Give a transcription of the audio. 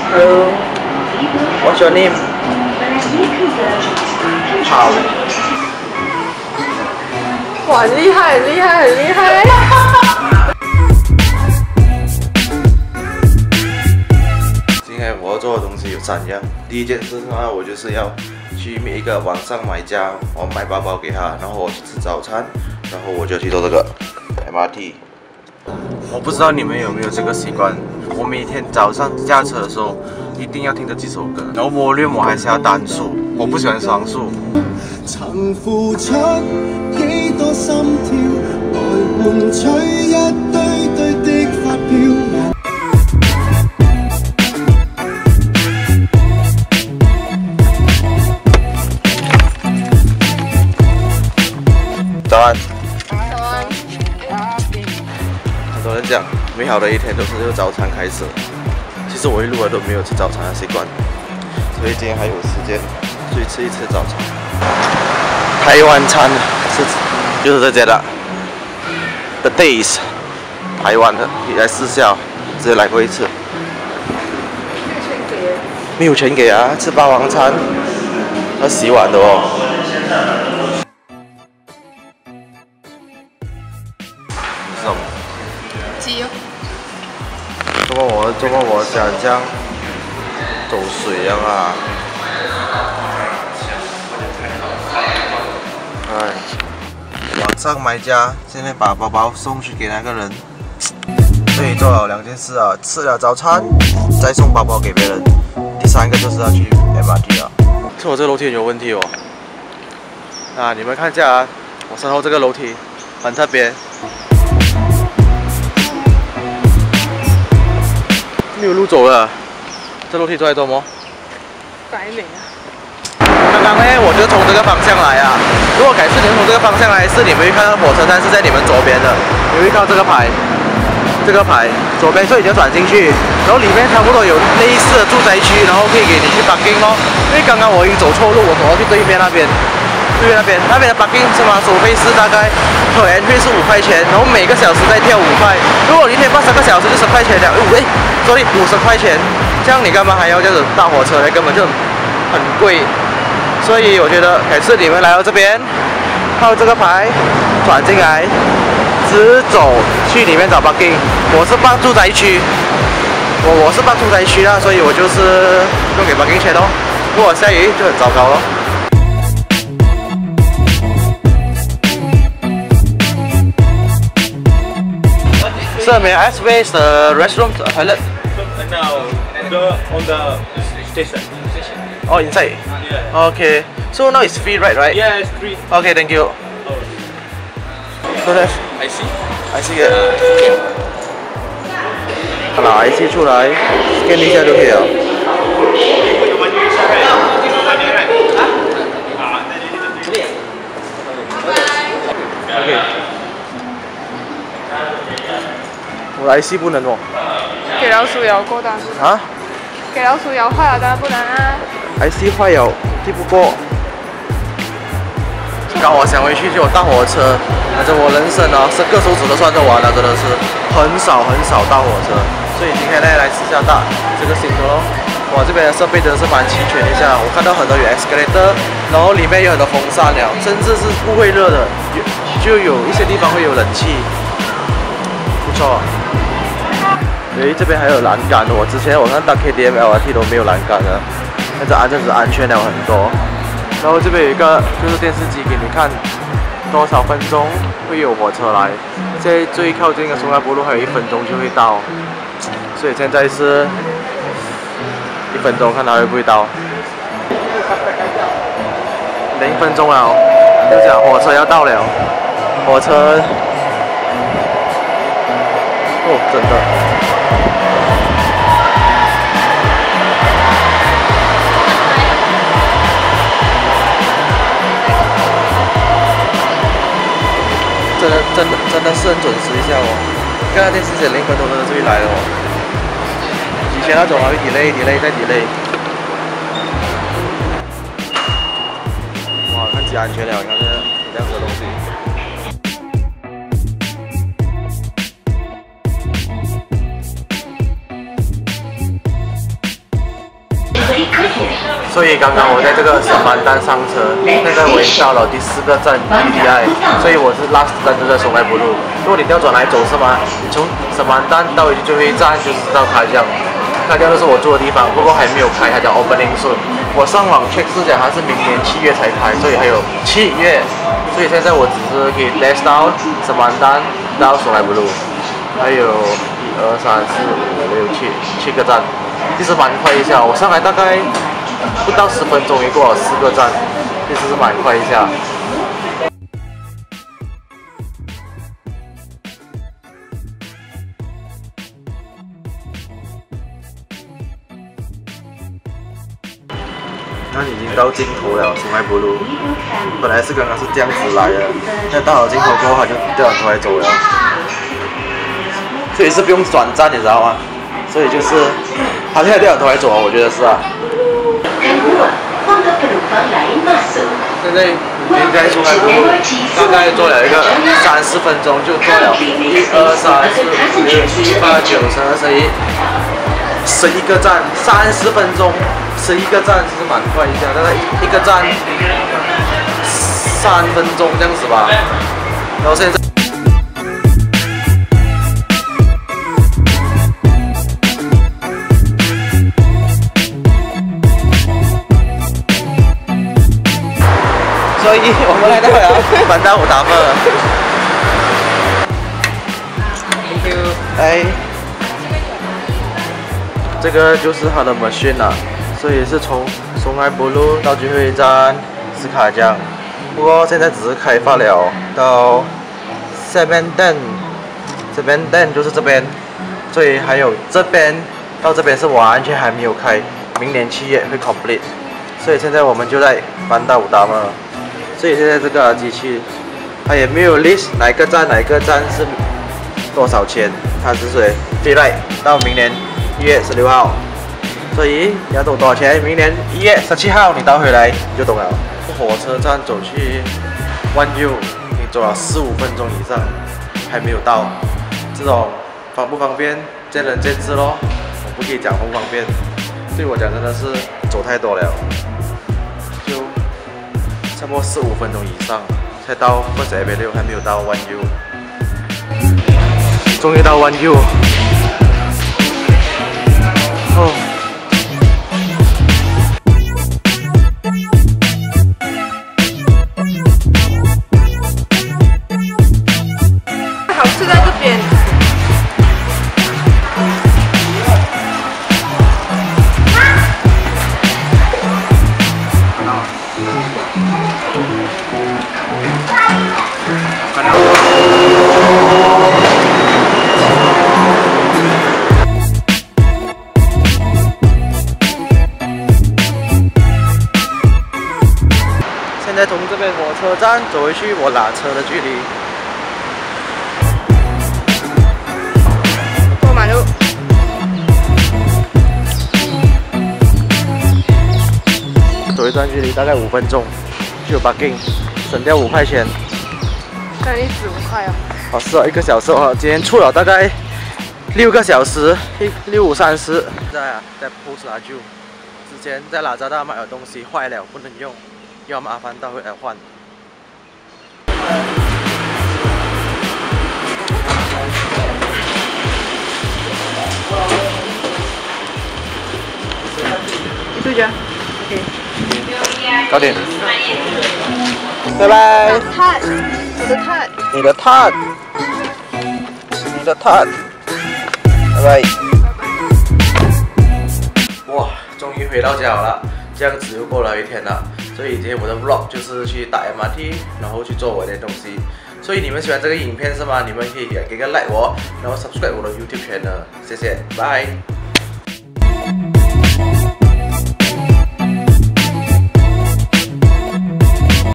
Hello. What's your name? 好。 哇，很厉害，很厉害，很厉害！ 今天我要做的东西有3样。第一件事的话，我就是要去一个网上买家，我买包包给他，然后我去吃早餐，然后我就去做这个 MRT。我不知道你们有没有这个习惯，我每天早上驾车的时候一定要听这几首歌，然後volume我还是要單數，我不喜歡雙數。曾付出幾多心跳，來換取一堆堆的發票。早安。 早安。 很多人讲，美好的一天都是由早餐开始。其实我一路来都没有吃早餐的习惯，所以今天还有时间，去吃一次早餐。台湾餐就是这家的 The Days， 台湾的，你来试下，直接来过一次。没有钱给啊，吃霸王餐，要洗碗的哦。是什么？ 鸡哦。 怎么我想这样走水一样啊？哎，网上买家现在把包包送去给那个人，所以做了2件事啊，吃了早餐，再送包包给别人。第3个就是要去 MRT 啊。是我这个楼梯有问题哦。啊，你们看一下啊，我身后这个楼梯很特别。没有路走了，这楼梯走来做么？ 改美啊！ 刚刚呢，我就从这个方向来啊。如果改次你们从这个方向来，是你们会看到火车站是在你们左边的，你会看到这个牌，左边，所以你就转进去，然后里面差不多有类似的住宅区，然后可以给你去 parking 哦。因为刚刚我已经走错路，我要去对面那边。那边的 parking 是吗？收费是大概per entry 是5块钱，然后每个小时再跳5块。如果你一天8个小时就10块钱了，sorry 50块钱，这样你干嘛还要这样子搭火车呢？根本就很贵。所以我觉得改次你们来到这边，靠这个牌转进来，直走去里面找 parking。我是办住宅区，我是办住宅区啦，所以我就是用给 parking 钱哦。如果下雨就很糟糕咯。Sir, may I ask where is the restroom toilet? No, on the station. Oh, inside? Yeah. Okay. So now it's free, right? Yeah, it's free. Okay, thank you. Don't have. I see. I see it. 好了 ，IC 出来 ，scan 一下就可以了。OK。我的 IC 不能哦。 给老鼠咬过的。 啊？ 给老鼠咬坏了，当然不能啊。 IC 坏了，递不过。刚我想回去就搭火车，反正我人生啊，10个手指都算得完了，真的是很少搭火车。所以今天呢来试下搭这个新的咯。哇，这边的设备真的是蛮齐全一下，我看到很多有 escalator， 然后里面有很多风扇了，甚至是不会热的，就有一些地方会有冷气，不错。这边还有栏杆的，我之前看到 KTM、LRT 都没有栏杆的，但这阵子安全了很多。然后这边有一个就是电视机给你看多少分钟会有火车来，现在最靠近的松安北路还有1分钟就会到，所以现在是1分钟，看它会不会到。0分钟了，就讲火车要到了，火车哦，真的。真的是很准时一下哦。刚才电视写0分钟真的是会来了哦。以前那种还会 delay 再 delay。哇，看几安全了，你看这样子的东西。 所以刚刚我在这个沈曼丹上车，现在我已经到了第4个站 PDI， 所以我是 last 站就在松来布路。如果你调转来走是吗？你从沈曼丹到最后一站就是到卡江，卡江就是我住的地方，不过还没有开，它叫 opening soon。我上网 check 是讲它是明年7月才开，所以还有7月，所以现在我只是可以 test 到沈曼丹到松来布路，还有1、2、3、4、5、6、7个站。其实蛮快一下，我上来大概不到10分钟，也过了4个站，其实是蛮快一下。那已经到尽头了，松来布路。本来是刚刚是这样子来的，但到了尽头过后，它就掉转头来走了，所以是不用转站，你知道吗？所以就是他现在掉头来走啊，我觉得是啊。现在应该松来布路大概做了一个3-4分钟就做了1、2、3、4、5、6、7、8、9、10、11个站，30分钟11个站，其实蛮快一下，大概一个站3分钟这样子吧。然后现在。所以我们来到了曼丹武达克。Thank you。哎，这个就是它的 machine 啦，所以是从松来布路到最后一站是卡江，不过现在只是开发了到 Sebenden 就是这边，所以还有这边到这边是完全还没有开，明年7月会 complete， 所以现在我们就在曼丹武达克。所以现在这个机器，它也没有 list 哪个站是多少钱，它只是 free ride 到明年1月16号。所以你要走多少钱？明年1月17号你到回来你就懂了。火车站走去One U，你走了4-5分钟以上还没有到，这种方不方便见仁见智咯，我不可以讲方不方便，对我讲真的是走太多了。差不多4-5分钟以上才到First Avenue，还没有到One U。终于到One U。哦。 好吃在这边。 现在从这边火车站走回去我打车的距离。 过马路。 走一段距离大概5分钟，就有 parking， 省掉5块钱。 这里15块哦。 哦，是哦，1个小时哦，今天出了大概6个小时，6、5、30。现在啊，在 Post 拿旧，之前在拉扎达买的东西坏了不能用，要麻烦到回来换。 你出去啊 ？OK。 搞定。拜拜。 我的 card。 你的 card。你的 card。拜拜。哇，终于回到家了，这样子又过了一天了。所以今天我的 vlog 就是去打 MRT， 然后去做我的东西。所以你们喜欢这个影片是吗？你们可以给个 like 我，然后 subscribe 我的 YouTube channel， 谢谢，拜。